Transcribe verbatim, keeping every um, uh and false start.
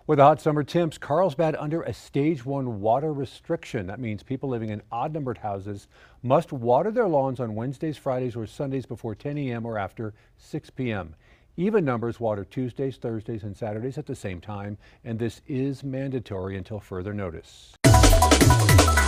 With the hot summer temps, Carlsbad under a stage one water restriction. That means people living in odd-numbered houses must water their lawns on Wednesdays, Fridays, or Sundays before ten A M or after six P M Even numbers water Tuesdays, Thursdays, and Saturdays at the same time, and this is mandatory until further notice.